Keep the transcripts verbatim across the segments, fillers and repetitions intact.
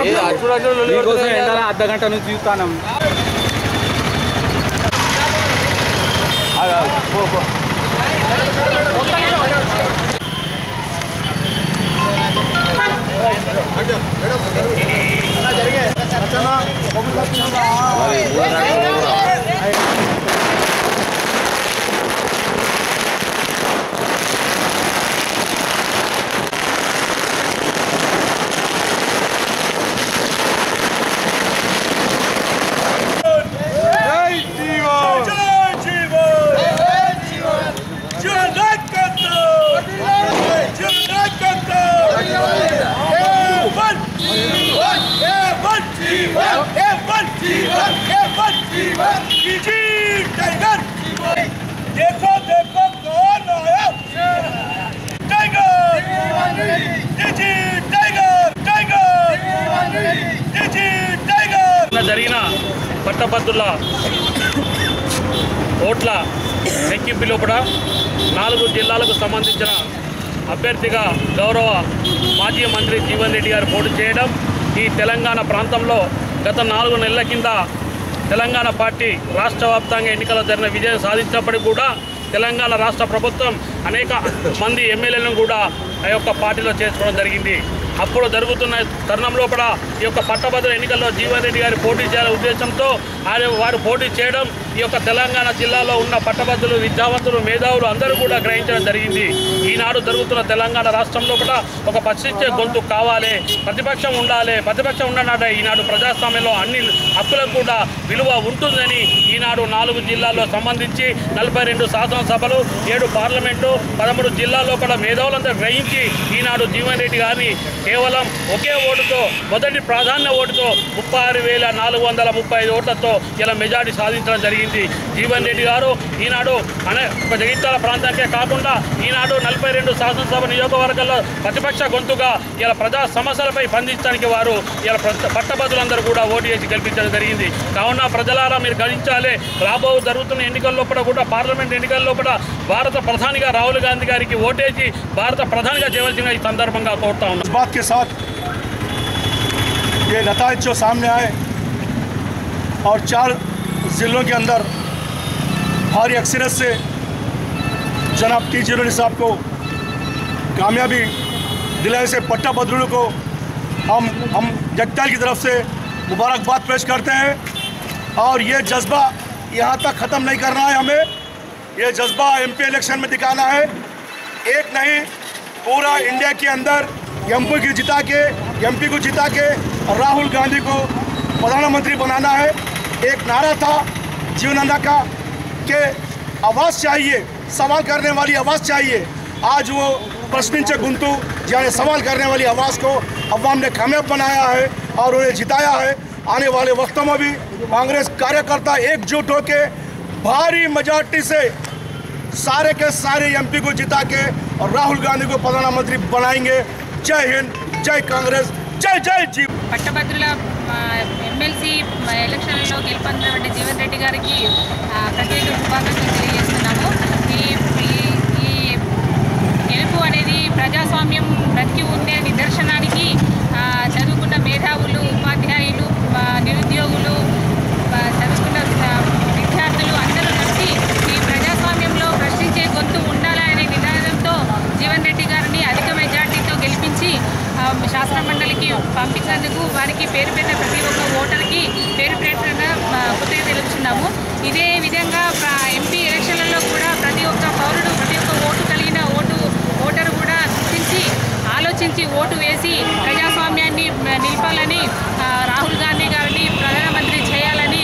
అర్ధ గంట నుంచి చూస్తాను. देखो देखो कौन आया Tiger ji Tiger Tiger ji Tiger జరిగిన పట్టభద్రుల ఓట్ల లెక్కింపు లోపల నాలుగు జిల్లాలకు సంబంధించిన అభ్యర్థిగా గౌరవ మాజీ మంత్రి జీవన్ రెడ్డి గారు పోటీ చేయడం ఈ తెలంగాణ ప్రాంతంలో గత నాలుగు నెలల కింద తెలంగాణ పార్టీ రాష్ట్ర వ్యాప్తంగా ఎన్నికల్లో జరిగిన విజయం సాధించినప్పటికీ కూడా తెలంగాణ రాష్ట్ర ప్రభుత్వం అనేక మంది ఎమ్మెల్యేలను కూడా ఆ యొక్క పార్టీలో చేర్చుకోవడం జరిగింది. అప్పుడు జరుగుతున్న తరుణం లోపల ఈ యొక్క పట్టభద్రుల ఎన్నికల్లో జీవన్ రెడ్డి గారి పోటీ చేయాలనే ఉద్దేశంతో ఆయన వారు పోటీ చేయడం ఈ యొక్క తెలంగాణ జిల్లాలో ఉన్న పట్టభద్రులు విద్యావంతులు మేధావులు అందరూ కూడా గ్రహించడం జరిగింది. ఈనాడు జరుగుతున్న తెలంగాణ రాష్ట్రం లోపల ఒక ప్రశ్నించే గొంతు కావాలి, ప్రతిపక్షం ఉండాలి. ప్రతిపక్షం ఉండనాట ఈనాడు ప్రజాస్వామ్యంలో అన్ని హక్కులకు కూడా విలువ ఉంటుందని ఈనాడు నాలుగు జిల్లాల్లో సంబంధించి నలభై రెండు శాసనసభలు ఏడు పార్లమెంటు పదమూడు జిల్లాల్లో కూడా మేధావులందరూ గ్రహించి ఈనాడు జీవన్ రెడ్డి గారిని కేవలం ఒకే ఓటుతో మొదటి ప్రాధాన్య ఓటుతో ముప్పై ఆరు వేల నాలుగు వందల ముప్పై ఐదు ఓట్లతో ఇలా మెజార్టీ సాధించడం జరిగింది. జీవన్ రెడ్డి గారు ఈనాడు అనే ఒక జగిత్యాల ప్రాంతానికే కాకుండా ఈనాడు నలభై రెండు శాసనసభ నియోజకవర్గాల్లో ప్రతిపక్ష గొంతుగా ఇలా ప్రజా సమస్యలపై స్పందించడానికి వారు ఇలా పట్టభద్రులందరూ కూడా ఓటు చేసి గెలిపించడం జరిగింది. కావున ప్రజలారా మీరు గమనించాలి, రాబో జరుగుతున్న ఎన్నికల్లో కూడా పార్లమెంట్ ఎన్నికల్లో కూడా భారత ప్రధానిగా రాహుల్ గాంధీ గారికి ఓటేసి భారత ప్రధానిగా చేయవలసిన ఈ సందర్భంగా కోరుతా ఉన్నాం. बात के साथ ये नतीजे जो सामने आए और चार ज़िलों के अंदर भारी अक्सरियत से जनाब टी जीरोनी साहब को कामयाबी दिलाने से पट्टाभद्रुओं को हम हम जगताल की तरफ से मुबारकबाद पेश करते हैं। और ये जज्बा यहाँ तक ख़त्म नहीं करना है, हमें ये जज्बा एमपी इलेक्शन में दिखाना है। एक नहीं, पूरा इंडिया के अंदर एमपी को जिता के एमपी को जिता के राहुल गांधी को प्रधानमंत्री बनाना है। एक नारा था जीवनंदा का कि आवाज़ चाहिए, सवाल करने वाली आवाज़ चाहिए। आज वो प्रश्निंचे गुंतु यानी सवाल करने वाली आवाज़ को अवाम ने कामयाब बनाया है और उन्हें जिताया है। आने वाले वक्तों में भी कांग्रेस कार्यकर्ता एकजुट होकर भारी मेजॉरिटी से सारे के सारे एमपी को जिता के और राहुल गांधी को प्रधानमंत्री बनाएंगे। जय हिंद, जय कांग्रेस, जय जय जी। పట్టభద్రుల ఎమ్మెల్సీ ఎలక్షన్లో గెలుపొందినటువంటి జీవన్ రెడ్డి గారికి ప్రత్యేక శుభాకాంక్షలు తెలియజేస్తున్నాము. ఈ ఈ గెలుపు అనేది ప్రజాస్వామ్యం బ్రతికి ఉండే నిదర్శనానికి చదువుకున్న మేధావులు, ఉపాధ్యాయులు, నిరుద్యోగులు, చదువుకున్న విద్యార్థులు అందరూ కలిసి ఈ ప్రజాస్వామ్యంలో ప్రశ్నించే గొంతు ఉండాలనే నినాదంతో జీవన్ రెడ్డి గారిని అధిక మెజార్టీతో గెలిపించి శాసన మండలికి పంపించినందుకు వారికి పేరు పెట్టిన ప్రతి ఒక్క ఓటర్కి పేరు పెట్టిన కృతజ్ఞతలు తెలుపుతున్నాము. ఇదే విధంగా ఎంపీ ఎలక్షన్లలో కూడా ప్రతి ఒక్క పౌరుడు ప్రతి ఒక్క ఓటు కలిగిన ఓటు ఓటరు కూడా గుర్తించి ఆలోచించి ఓటు వేసి ప్రజాస్వామ్యాన్ని నిలపాలని, రాహుల్ గాంధీ గారిని ప్రధానమంత్రి చేయాలని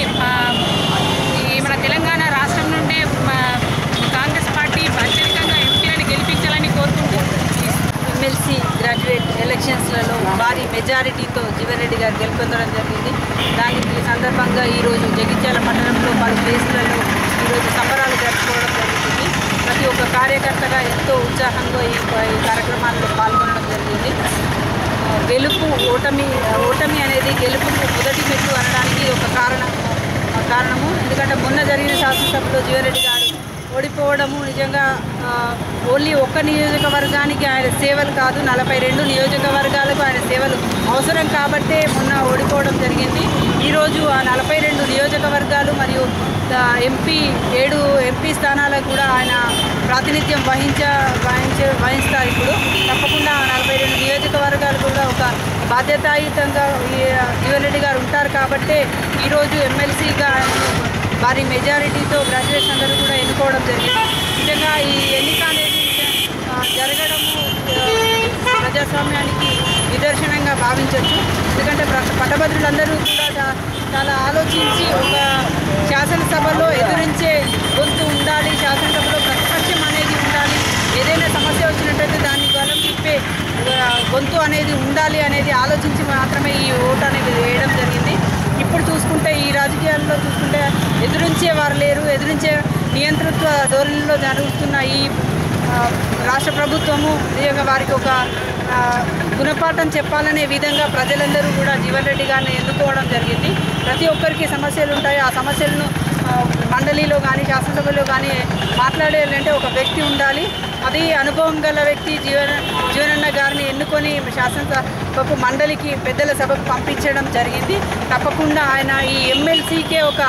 మన తెలంగాణ రాష్ట్రం నుండే కాంగ్రెస్ పార్టీ అత్యధికంగా ఎంపీలను గెలిపించాలని కోరుకుంటూ ఎమ్మెల్సీ గ్రాడ్యుయేట్ ఎలక్షన్స్లలో భారీ మెజారిటీతో జీవన్ రెడ్డి గారు గెలుపొందడం జరిగింది. దానికి సందర్భంగా ఈరోజు జగిత్యాల పట్టణంలో పలు ప్లేసులలో ఈరోజు సంబరాలు జరుపుకోవడం జరుగుతుంది. ప్రతి ఒక్క కార్యకర్తగా ఎంతో ఉత్సాహంగా ఈ కార్యక్రమాల్లో పాల్గొనడం జరిగింది. గెలుపు ఓటమి ఓటమి అనేది గెలుపుకు మొదటి మెట్టు అనడానికి ఒక కారణం కారణము ఎందుకంటే మొన్న జరిగిన శాసనసభలో జీవన్ రెడ్డి గారు ఓడిపోవడము నిజంగా ఓన్లీ ఒక్క నియోజకవర్గానికి ఆయన సేవలు కాదు, నలభై రెండు నియోజకవర్గాలకు ఆయన సేవలు అవసరం కాబట్టే మొన్న ఓడిపోవడం జరిగింది. ఈరోజు ఆ నలభై రెండు నియోజకవర్గాలు మరియు ఎంపీ ఏడు ఎంపీ స్థానాలకు కూడా ఆయన ప్రాతినిధ్యం వహించ వహించ వహిస్తారు. ఇప్పుడు తప్పకుండా నలభై రెండు నియోజకవర్గాలు కూడా ఒక బాధ్యతాయుతంగా జీవన్ రెడ్డి గారు ఉంటారు కాబట్టే ఈరోజు ఎమ్మెల్సీగా భారీ మెజారిటీతో గ్రాడ్యుయేట్స్ అందరూ కూడా ఎన్నుకోవడం జరిగింది. నిజంగా ఈ ఎన్నిక అనేది జరగడము ప్రజాస్వామ్యానికి నిదర్శనంగా భావించవచ్చు. ఎందుకంటే పట్టభద్రులందరూ కూడా చాలా ఆలోచించి ఒక శాసనసభలో ఎదురించే గొంతు ఉండాలి, శాసనసభలో ప్రతిపక్షం అనేది ఉండాలి, ఏదైనా సమస్య వచ్చినట్టయితే దాన్ని గలం తిప్పే గొంతు అనేది ఉండాలి అనేది ఆలోచించి మాత్రమే ఈ ఓటు అనేది వేయడం జరిగింది. ఇప్పుడు చూసుకుంటే ఈ రాజకీయాల్లో చూసుకుంటే ఎదురించే వారు లేరు. ఎదురించే నియంతృత్వ ధోరణిలో జరుగుతున్న ఈ రాష్ట్ర ప్రభుత్వము నిజంగా వారికి ఒక గుణపాఠం చెప్పాలనే విధంగా ప్రజలందరూ కూడా జీవన్ రెడ్డి గారిని ఎన్నుకోవడం జరిగింది. ప్రతి ఒక్కరికి సమస్యలు ఉంటాయి. ఆ సమస్యలను మండలిలో కానీ శాసనసభలో కానీ మాట్లాడాలంటే ఒక వ్యక్తి ఉండాలి. అది అనుభవం గల వ్యక్తి జీవన జీవనన్న గారిని ఎన్నుకొని శాసనసభకు మండలికి పెద్దల సభకు పంపించడం జరిగింది. తప్పకుండా ఆయన ఈ ఎమ్మెల్సీకే ఒక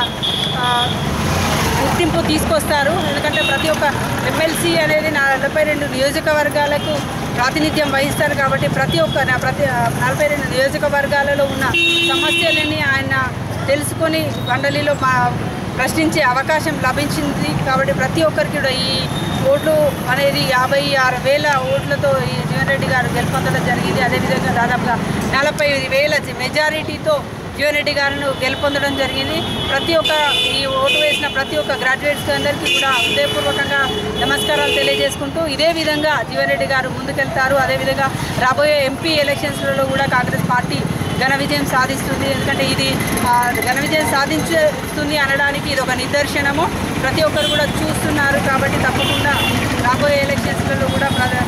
గుర్తింపు తీసుకొస్తారు. ఎందుకంటే ప్రతి ఒక్క ఎమ్మెల్సీ అనేది నలభై రెండు నియోజకవర్గాలకు ప్రాతినిధ్యం వహిస్తారు కాబట్టి ప్రతి ఒక్క ప్రతి నలభై రెండు నియోజకవర్గాలలో ఉన్న సమస్యలని ఆయన తెలుసుకొని మండలిలో మా ప్రశ్నించే అవకాశం లభించింది. కాబట్టి ప్రతి ఒక్కరికి కూడా ఈ ఓట్లు అనేది యాభై ఆరు వేల ఓట్లతో ఈ జీవన్ రెడ్డి గారు గెలుపొందడం జరిగింది. అదేవిధంగా దాదాపుగా నలభై వేల మెజారిటీతో జీవన్ రెడ్డి గారిని గెలుపొందడం జరిగింది. ప్రతి ఒక్క ఈ ఓటు వేసిన ప్రతి ఒక్క గ్రాడ్యుయేట్స్ అందరికీ కూడా హృదయపూర్వకంగా నమస్కారాలు తెలియజేసుకుంటూ ఇదే విధంగా జీవన్ రెడ్డి గారు ముందుకెళ్తారు. అదేవిధంగా రాబోయే ఎంపీ ఎలక్షన్స్లలో కూడా కాంగ్రెస్ పార్టీ ఘన విజయం సాధిస్తుంది. ఎందుకంటే ఇది ఘన విజయం సాధించుతుంది అనడానికి ఇది ఒక నిదర్శనము. ప్రతి ఒక్కరు కూడా చూస్తున్నారు కాబట్టి తప్పకుండా రాబోయే ఎలక్షన్స్లలో కూడా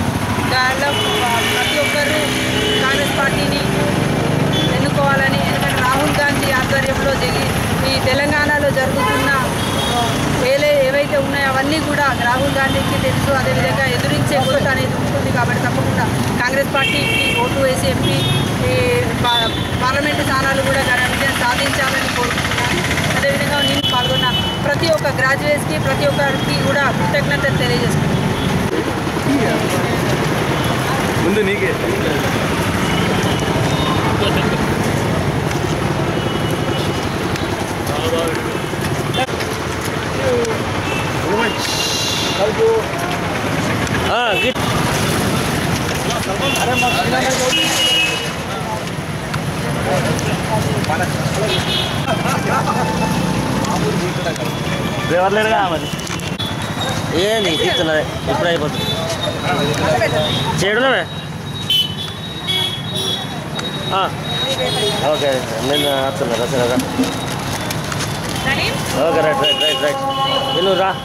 ప్రతి ఒక్కరు కాంగ్రెస్ పార్టీని ఎన్నుకోవాలని, ఎందుకంటే రాహుల్ గాంధీ ఆధ్వర్యంలో జరిగి ఈ తెలంగాణలో జరుగుతున్న వేలే ఏవైతే ఉన్నాయో అవన్నీ కూడా రాహుల్ గాంధీకి తెలుసు. అదేవిధంగా ఎదురించే ఓటు అనేది ఉంటుంది కాబట్టి తప్పకుండా కాంగ్రెస్ పార్టీకి ఓటు వేసి ఎంపీ పార్లమెంటు స్థానాలు కూడా ఘన విజయం సాధించాలని కోరుకుంటున్నాను. అదేవిధంగా నేను పాల్గొన్న ప్రతి ఒక్క గ్రాడ్యుయేట్స్కి ప్రతి ఒక్కరికి కూడా కృతజ్ఞతలు తెలియజేసుకుంటున్నాను. ముందు నీకే డ్రైవర్ లేరుగా మరి ఏంది తీస్తున్నది ఇప్పుడు అయిపోతుంది చేయడమే. ఓకే నేను వస్తున్నా రసగా okay right right right right నువ్వు రా.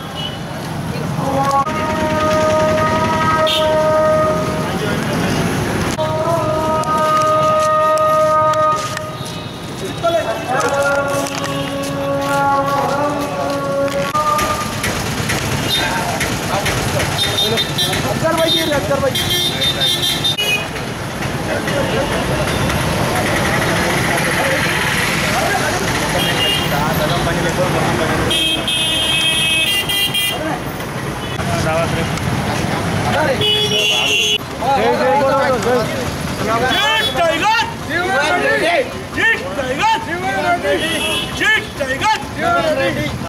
Tiger!